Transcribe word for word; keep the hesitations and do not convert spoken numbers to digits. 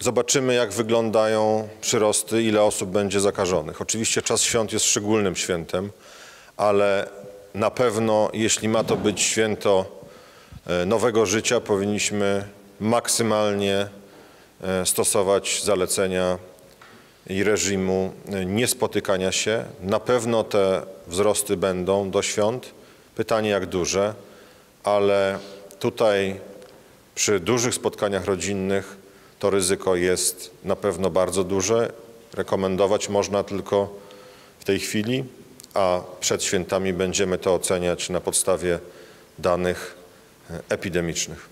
Zobaczymy, jak wyglądają przyrosty, ile osób będzie zakażonych. Oczywiście czas świąt jest szczególnym świętem, ale na pewno, jeśli ma to być święto nowego życia, powinniśmy maksymalnie stosować zalecenia i reżimu niespotykania się. Na pewno te wzrosty będą do świąt. Pytanie, jak duże, ale tutaj przy dużych spotkaniach rodzinnych to ryzyko jest na pewno bardzo duże. Rekomendować można tylko w tej chwili, a przed świętami będziemy to oceniać na podstawie danych epidemicznych.